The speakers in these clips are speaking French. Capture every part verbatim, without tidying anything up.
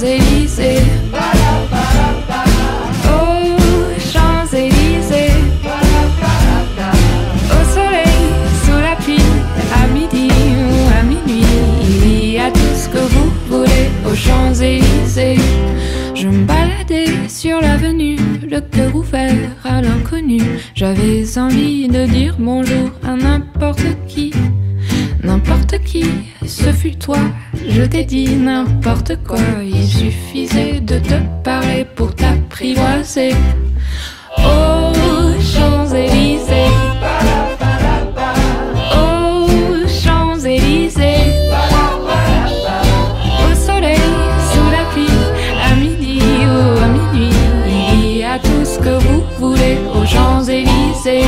Champs-Élysées. Aux Champs-Élysées. Au soleil, sous la pluie, à midi ou à minuit, il y a tout ce que vous voulez aux Champs-Élysées. Je me baladais sur l'avenue, le cœur ouvert à l'inconnu. J'avais envie de dire bonjour à n'importe qui. N'importe qui, ce fut toi, je t'ai dit n'importe quoi. Il suffisait de te parler pour t'apprivoiser. Aux Champs-Élysées. Aux Champs-Élysées. Au soleil, sous la pluie, à midi ou à minuit, il y a tout ce que vous voulez aux Champs-Élysées.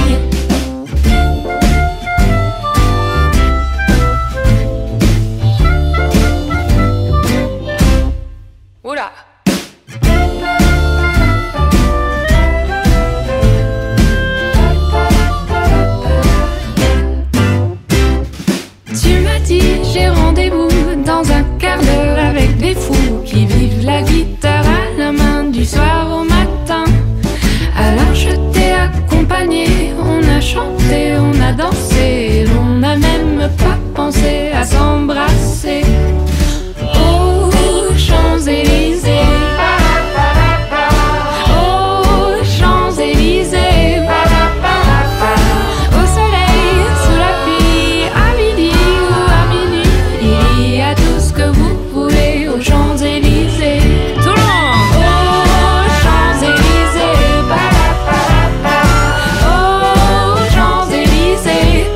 Oula! Tu m'as dit j'ai rendez-vous dans un quart d'heure avec des fous qui vivent la guitare à la main du soir au matin. Alors je t'ai accompagné, on a chanté, on a dansé, on n'a même pas pensé à s'embrasser. Aux Champs-Élysées. Aux Champs-Élysées. Au soleil, sous la pluie, à midi ou à minuit, il y a tout ce que vous voulez aux Champs-Élysées. Tout le monde! Aux Champs-Élysées. Aux Champs-Élysées.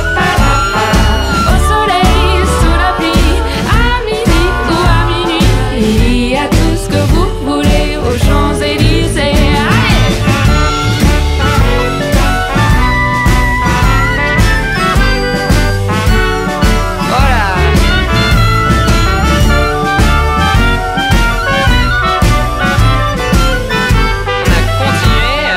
Au soleil, sous la pluie, à midi ou à minuit, il y a tout ce que vous voulez aux Champs-Élysées. Allez! Voilà! On a continué.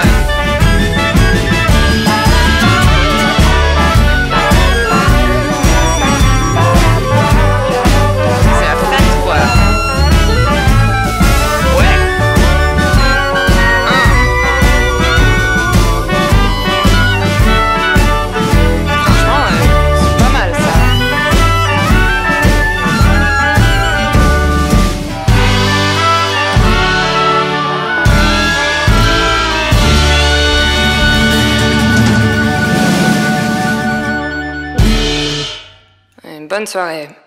C'est la fête, quoi. Ouais. Hein. Franchement, euh, c'est pas mal ça. Ouais, bonne soirée.